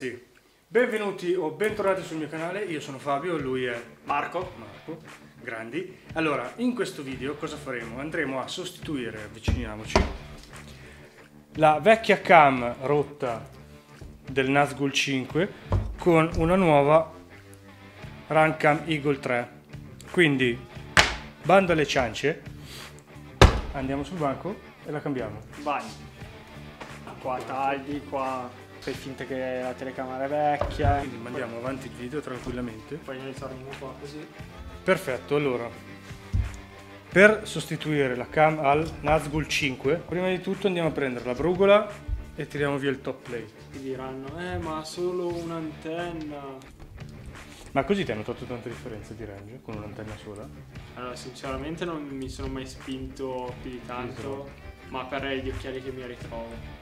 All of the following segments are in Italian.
Sì. Benvenuti o bentornati sul mio canale, io sono Fabio, lui è Marco, grandi. Allora, in questo video cosa faremo? Andremo a sostituire, avviciniamoci, la vecchia cam rotta del Nazgul 5 con una nuova Runcam Eagle 3. Quindi, bando alle ciance, andiamo sul banco e la cambiamo. vai. Qua tagli, qua fai finta che la telecamera è vecchia. Quindi mandiamo avanti il video tranquillamente. Poi noi torniamo qua così. Perfetto, allora, per sostituire la cam al Nazgul 5, prima di tutto andiamo a prendere la brugola e tiriamo via il top plate. Ti diranno, ma solo un'antenna. Ma così ti hai notato tante differenze di range con un'antenna sola? Allora, sinceramente non mi sono mai spinto più di tanto, ma per gli occhiali che mi ritrovo.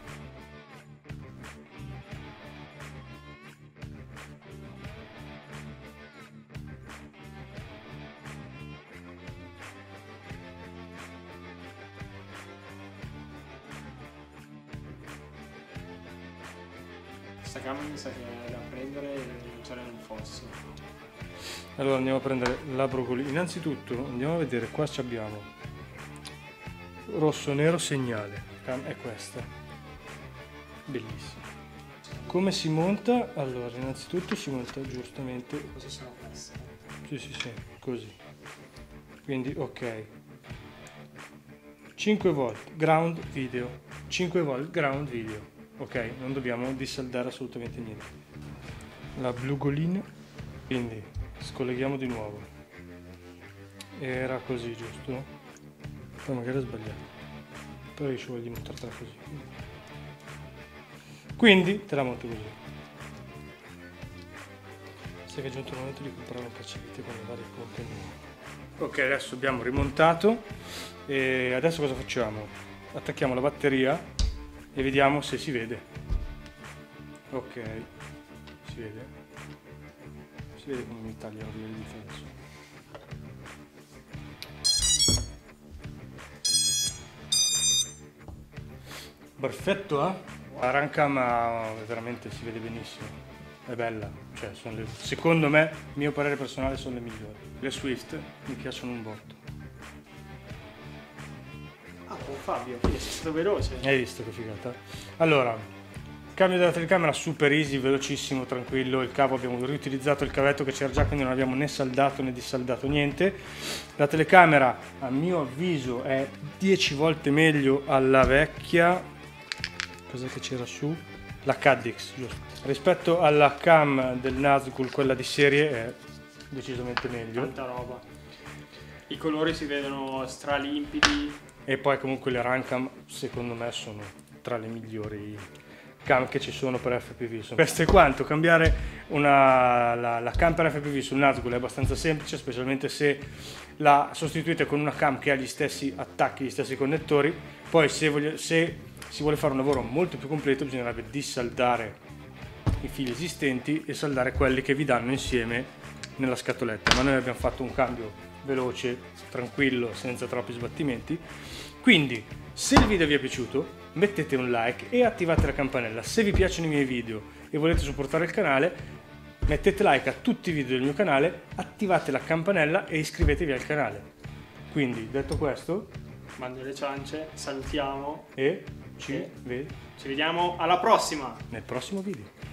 Questa camera mi sa che è da prendere e lanciare nel fosso. Allora andiamo a prendere la brugolina. Innanzitutto andiamo a vedere, qua ci abbiamo rosso nero segnale, la cam è questa, bellissima. Come si monta? Allora innanzitutto si monta giustamente, Così sono queste. sì, così, quindi ok, 5 volt ground video, 5 volt ground video, ok, non dobbiamo dissaldare assolutamente niente. La brugolina, quindi scolleghiamo di nuovo, era così giusto? Poi magari ho sbagliato, però io ci voglio mostrartela così, quindi te la monto così. Sai che è giunto il momento di comprare un cacciavite con le varie pompe nuove. Ok, adesso abbiamo rimontato e adesso cosa facciamo? Attacchiamo la batteria e vediamo se si vede. Ok, si vede. Si vede come mi tagliano via il dito adesso. Perfetto, eh? La Runcam veramente si vede benissimo, è bella, cioè secondo me, mio parere personale, sono le migliori. Le Swift mi piacciono un botto. Ah, con Fabio, quindi sei stato veloce. Hai visto che figata? Allora, cambio della telecamera super easy, velocissimo, tranquillo. Il cavo, abbiamo riutilizzato il cavetto che c'era già, quindi non abbiamo né saldato né dissaldato niente. La telecamera, a mio avviso, è 10 volte meglio alla vecchia. Cos'è che c'era su? La Caddx, giusto. Rispetto alla cam del Nazgul, quella di serie, è decisamente meglio. Tanta roba. I colori si vedono stralimpidi. E poi comunque le Runcam, secondo me, sono tra le migliori cam che ci sono per FPV. Questo è quanto. Cambiare la cam per FPV sul Nazgul è abbastanza semplice, specialmente se la sostituite con una cam che ha gli stessi attacchi, gli stessi connettori. Poi se si vuole fare un lavoro molto più completo, bisognerebbe dissaldare i fili esistenti e saldare quelli che vi danno insieme nella scatoletta. Ma noi abbiamo fatto un cambio veloce, tranquillo, senza troppi sbattimenti. Quindi, se il video vi è piaciuto, mettete un like e attivate la campanella. Se vi piacciono i miei video e volete supportare il canale, mettete like a tutti i video del mio canale, attivate la campanella e iscrivetevi al canale. Quindi, detto questo, Mando le ciance, salutiamo e ci vediamo alla prossima! nel prossimo video.